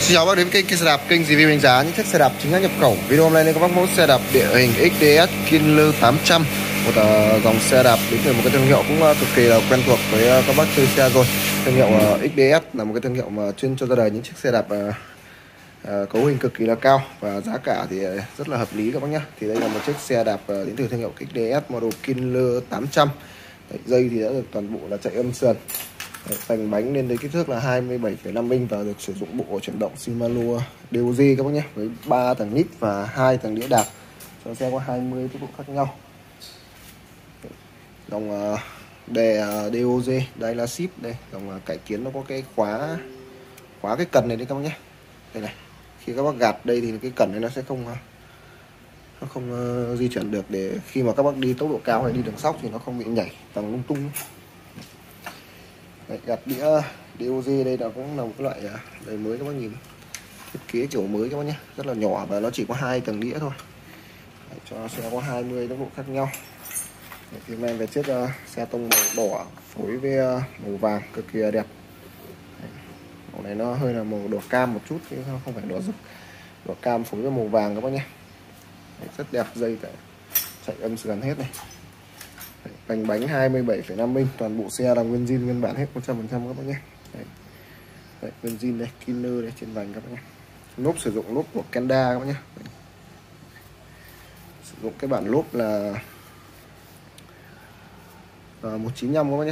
Xin chào bác đến kênh xe đạp, kênh review đánh giá những chiếc xe đạp chính hãng nhập khẩu. Video hôm nay nên có bác mẫu xe đạp địa hình XDS Killer 800, một dòng xe đạp đến từ một cái thương hiệu cũng cực kỳ là quen thuộc với các bác chơi xe rồi. Thương hiệu XDS là một cái thương hiệu mà chuyên cho ra đời những chiếc xe đạp cấu hình cực kỳ là cao và giá cả thì rất là hợp lý các bác nhé. Thì đây là một chiếc xe đạp đến từ thương hiệu XDS model Killer 800. Dây thì đã được toàn bộ là chạy âm sườn. Vành bánh lên đến kích thước là 27,5 inch và được sử dụng bộ chuyển động Shimano DOG các bác nhé, với 3 tầng nít và 2 tầng đĩa đạp. Cho xe có 20 tốc độ khác nhau. Dòng đề DOG đây là ship đây, dòng cải tiến nó có cái khóa cái cần này đấy các bác nhé. Đây này, khi các bác gạt đây thì cái cần này nó sẽ không di chuyển được, để khi mà các bác đi tốc độ cao hay đi đường sóc thì nó không bị nhảy tăng lung tung. Đấy, gạt đĩa DOG đây là cũng là một cái loại đời mới các bác nhìn, thiết kế kiểu mới các bác nhé, rất là nhỏ và nó chỉ có 2 tầng đĩa thôi. Đấy, cho xe có 20 tốc độ khác nhau. Đấy, thì men về chiếc xe tông màu đỏ phối với màu vàng cực kỳ đẹp. Đấy, màu này nó hơi là màu đỏ cam một chút chứ không phải đỏ rực, đỏ cam phối với màu vàng các bác nhé. Đấy, rất đẹp, dây cả chạy âm sườn hết này. Vành bánh 27,5 inch, toàn bộ xe là nguyên zin nguyên bản hết 100% các bác nhé. Đấy, nguyên zin đây, Killer đây trên vành các bác nhé. Lốp sử dụng lốp của Kenda các bác nhé. Đấy. Sử dụng cái bản lốp là 195 các bác nhé.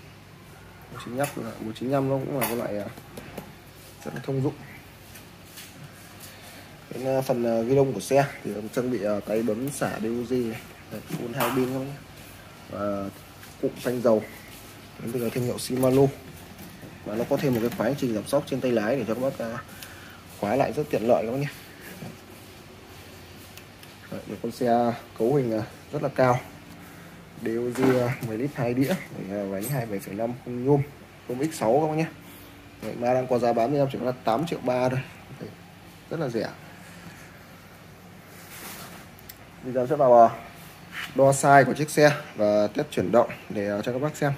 195 nó cũng là cái loại rất là thông dụng. Đến phần ghi lông của xe thì trang bị tay bấm xả DOG này, full 2 pin các bác nhé. Và cụm phanh dầu đến từ thương hiệu Shimano, và nó có thêm một cái khóa hành trình giảm sóc trên tay lái để cho các bác khóa lại rất tiện lợi các bác nhé. Một con xe cấu hình rất là cao, DOG 10 lít 2 đĩa, bánh 27,5 khung nhôm X6 các bác nhé. Đấy, mà đang có giá bán với em chỉ có là 8,3 triệu thôi. Đấy, rất là rẻ. Bây giờ sẽ vào đo size của chiếc xe và test chuyển động để cho các bác xem.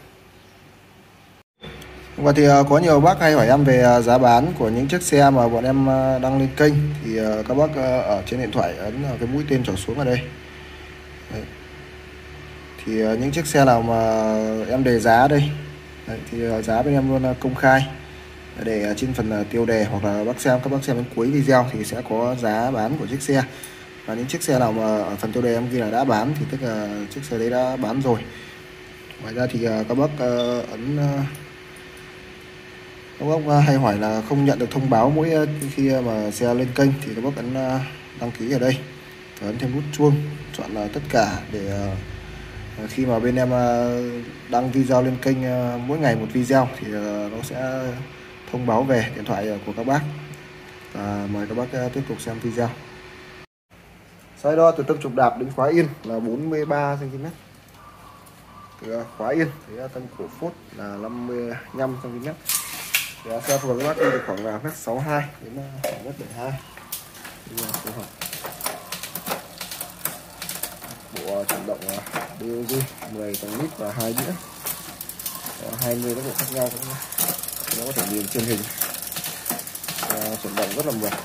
Và thì có nhiều bác hay hỏi em về giá bán của những chiếc xe mà bọn em đăng lên kênh, thì các bác ở trên điện thoại ấn cái mũi tên trỏ xuống ở đây. Đấy. Thì những chiếc xe nào mà em đề giá đây. Đấy, thì giá bên em luôn công khai để trên phần tiêu đề, hoặc là các bác xem đến cuối video thì sẽ có giá bán của chiếc xe. Và những chiếc xe nào mà ở phần tiêu đề em ghi là đã bán thì tức là chiếc xe đấy đã bán rồi. Ngoài ra thì các bác các bác hay hỏi là không nhận được thông báo mỗi khi mà xe lên kênh, thì các bác ấn đăng ký ở đây và ấn thêm nút chuông chọn là tất cả, để khi mà bên em đăng video lên kênh mỗi ngày một video thì nó sẽ thông báo về điện thoại của các bác. Và mời các bác tiếp tục xem video. Size đo từ tâm trục đạp đến khóa yên là 43 cm. Từ khóa yên đến tâm cổ phốt là 55 cm. Thì xe phù hợp các bác đi được khoảng là mét 62 đến khoảng mét 72. Phù hợp. Bộ chuyển động DOG 10 tầng nít và 2 đĩa. Có 20 tốc độ khác nhau các bác. Nó có thể điền trên hình. Chuyển động rất là mượt.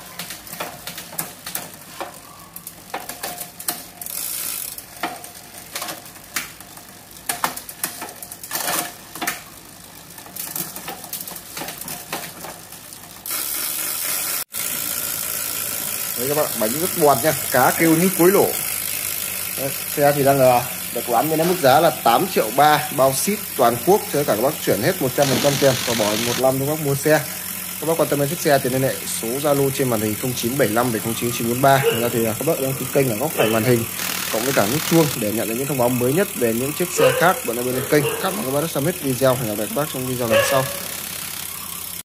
Đấy các bạn, bánh rất bọt nha, cá kêu như cuối lỗ. Đấy, xe thì đang được bán với mức giá là 8,3 triệu, bao ship toàn quốc, cho cả các bác chuyển hết 100% tiền và bỏ 1 năm cho các bác mua xe. Các bác quan tâm đến chiếc xe thì liên hệ số Zalo trên màn hình 0975 709 943. Ngoài ra thì các bác đăng ký kênh ở góc phải màn hình cộng với cả nút chuông để nhận được những thông báo mới nhất về những chiếc xe khác bọn em bên kênh. Các bác đã xem hết video, hẹn gặp lại các bác trong video lần sau.